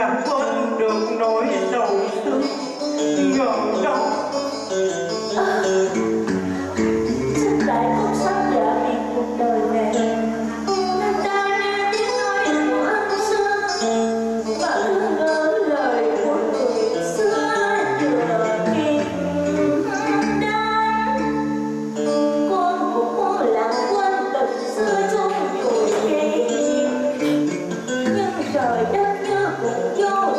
đã quên được nỗi sầu xưa ngờ đâu. Xin lại không sắp dạ biệt cuộc đời này. Người ta nghe tiếng nói của anh xưa và cứ ngỡ lời của người xưa chưa kịp đến. Con cũng lãng quên tình xưa chung tuổi kỷ niệm, nhưng trời đất như cùng vô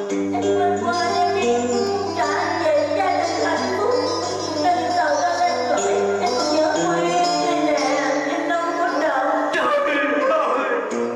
Em quên qua em đi trả về gia đình hạnh phúc. Nên giờ ra lên gửi em nhớ quê em nè, em đâu có đâu. Trời ơi,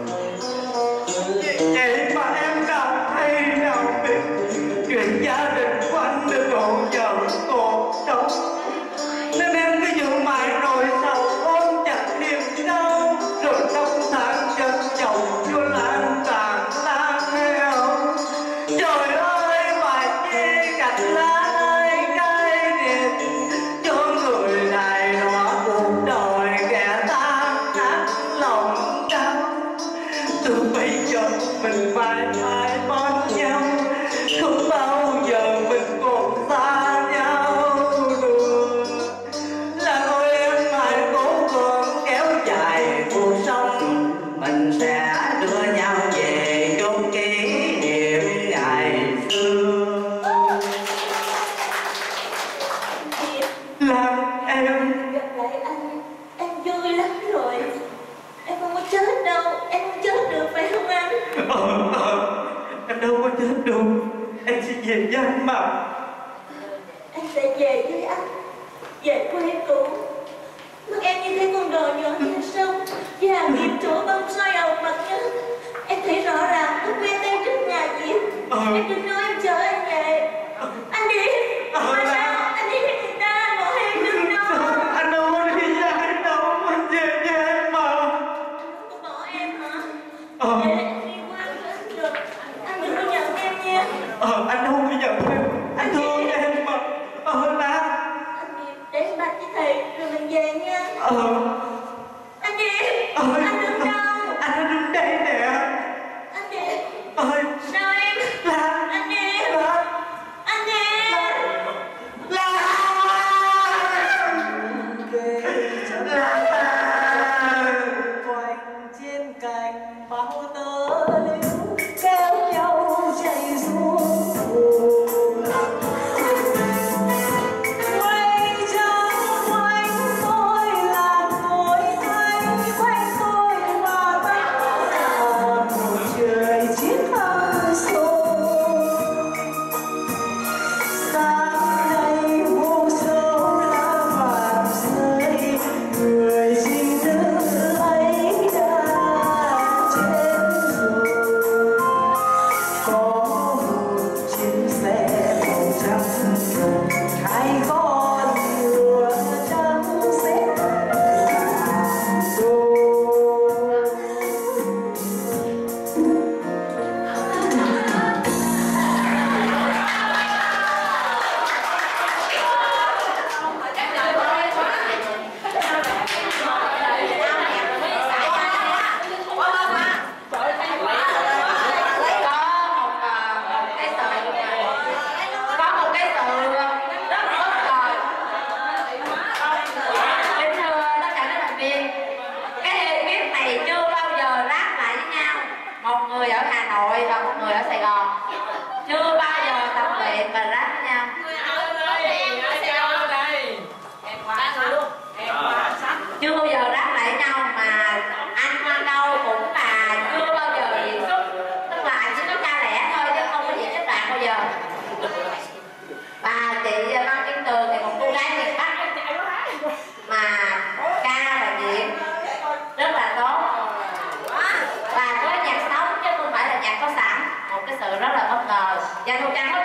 vậy mà em nào hay nào biết chuyện gia đình của anh được độ giờ còn đâu, nên em cứ giữ mãi rồi sầu ôm chặt niềm đau, rồi năm tháng chân chồng chưa lan tàn lan theo. Trời ơi, phải chi cành lá ơi cay nghiệt cho người này đọa cuộc đời kẻ tan nát lòng đau. Từ bây giờ mình mãi mãi bên nhau, không bao giờ mình còn xa nhau được. Là ôi em hãy cố gắng kéo dài cuộc sống, mình sẽ đưa nhau về chốn kỷ niệm ngày xưa. Làm em Gặp lại anh, em vui lắm rồi. Em không có chết đâu, em không chết được phải không anh? em đâu có chết đâu, em sẽ về với anh mà. Anh sẽ về với anh, về quê cũ. Mắt em như thấy con đò nhỏ trên sông, với hàng nghiệp chỗ bông soi ầu mặt nhất. Em thấy rõ ràng lúc quê tay trước nhà Diệp. Em đừng nói em chờ anh về. Anh đi, mà sao? Anh đi với người ta, bỏ em đừng đâu. Anh đâu có đi với ai đâu, anh về với em mà. Anh không có bỏ em hả? Vậy là em đi qua với anh rồi. Anh đừng có giận em nha. Anh đâu có giận em, anh thương em mà. Lan. Anh Diệp, để em bạch với thầy rồi mình về nha. Anh Diệp, anh đừng đâu. Anh đứng đây nè. Anh Diệp, Sao em? Lan. Anh Diệp, anh Diệp. Lan. Quanh trên cành bao tơ liễu kéo nhau chạy xuống hồ. Quay trăng quanh tôi là tôi thấy quanh tôi mà ta một trời chiếc khăn sâu. Sáng nay vô số lá vàng rơi, người xin nữ ấy đã chết rồi. Có một chiếc xe màu trắng rồng, hai con ngựa trắng xếp hàng đôi. Một người ở Hà Nội và một người ở Sài Gòn chưa bao giờ tập luyện và ráp với nhau. Chưa bao giờ ráp lại nhau, mà anh Hoa Đâu cũng là chưa bao giờ diễn xuất, tức là anh chỉ có ca lẻ thôi chứ không có diễn xuất đoạn bao giờ. Và chị Văn Kim Tường thì một cô gái miền Bắc mà ca và diễn rất là tốt, và có nhạc sống chứ không phải là nhạc có sẵn, một cái sự rất là bất ngờ. Và Thu Trang có